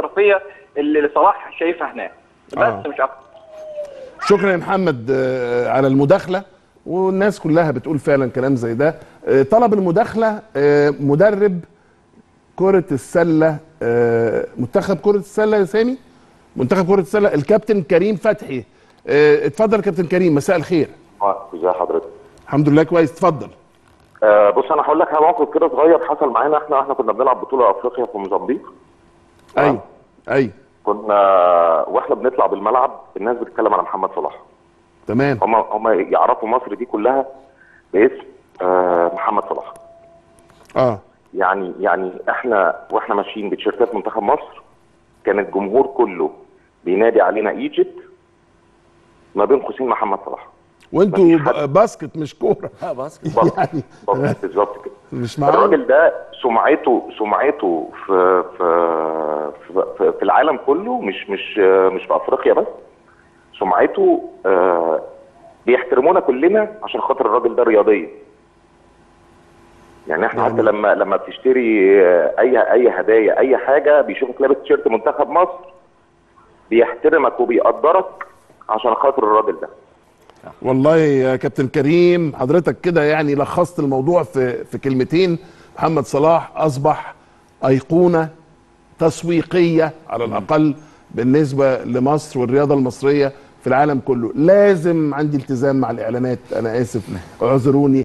الاحترافيه اللي صلاح شايفها هناك، بس مش اكتر. شكرا يا محمد على المداخله، والناس كلها بتقول فعلا كلام زي ده. طلب المداخله مدرب كره السله، منتخب كره السله يا سامي، منتخب كره السله الكابتن كريم فتحي. اتفضل كابتن كريم، مساء الخير. ازي حضرتك؟ الحمد لله كويس، اتفضل. بص انا هقول لك على موقف كده صغير حصل معانا. احنا كنا بنلعب بطوله افريقيا في موزمبيق. ايوه كنا واحنا بنطلع بالملعب الناس بتتكلم على محمد صلاح. تمام. هم يعرفوا مصر دي كلها باسم محمد صلاح. يعني احنا واحنا ماشيين بتيشيرتات منتخب مصر كان الجمهور كله بينادي علينا ايجيبت ما بين قوسين محمد صلاح. وانتوا باسكت مش كوره. باسكت يعني بالظبط كده. مش معقول. الراجل ده سمعته في العالم كله، مش في افريقيا بس. سمعته بيحترمونا كلنا عشان خاطر الراجل ده رياضيا. يعني احنا حتى لما بتشتري اي هدايا اي حاجه بيشوفك لابس تيشيرت منتخب مصر بيحترمك وبيقدرك عشان خاطر الراجل ده. والله يا كابتن كريم حضرتك كده يعني لخصت الموضوع في كلمتين. محمد صلاح اصبح ايقونه تسويقيه على الاقل بالنسبه لمصر والرياضه المصريه في العالم كله. لازم عندي التزام مع الاعلانات، انا اسف اعذروني.